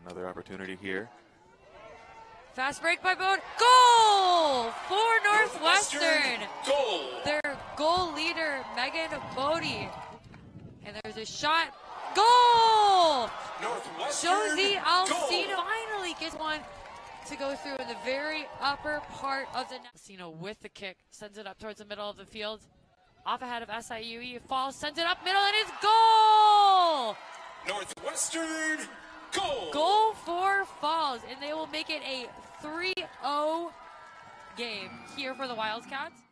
Another opportunity here. Fast break by Bode. Goal for Northwestern. Goal. Their goal leader, Megan Bodie. And there's a shot. Goal! Northwestern. Josie Alcino finally gets one to go through in the very upper part of the net. Alcino with the kick, sends it up towards the middle of the field. Off ahead of SIUE, Falls, sends it up middle, and it's goal! Northwestern. Goal. Goal for Falls, and they will make it a 3-0 game here for the Wildcats.